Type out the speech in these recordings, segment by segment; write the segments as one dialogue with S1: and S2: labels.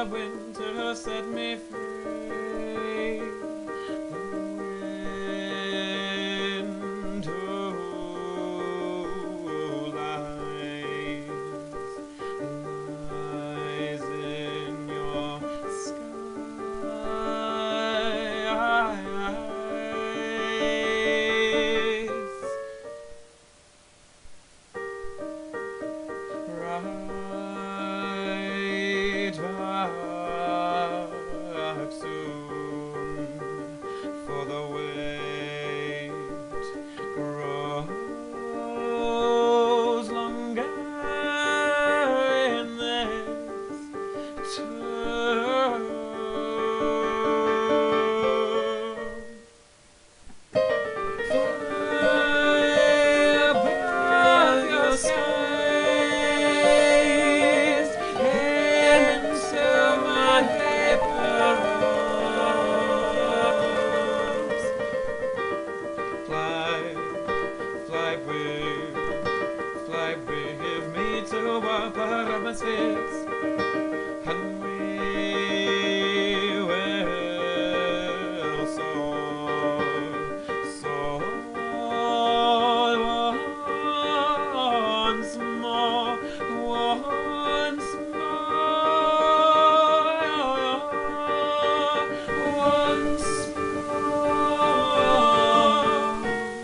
S1: winter set me free. The window lies in your skies. Right back soon, for the wait grows longer in this term. Fly above your skies and into my paper arms. Fly, fly with me to upper atmospheres, and we will soar once more, once more.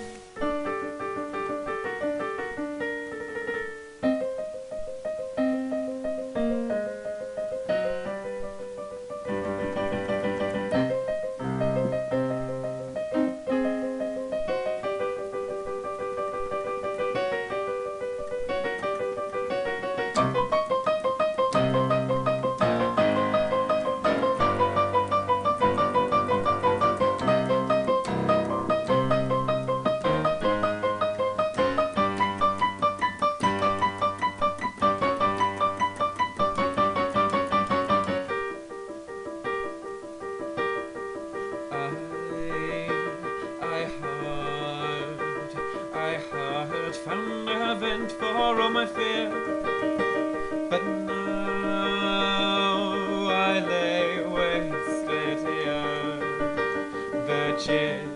S1: I had found a vent for all my fear, but now I lay wasted here, virgin.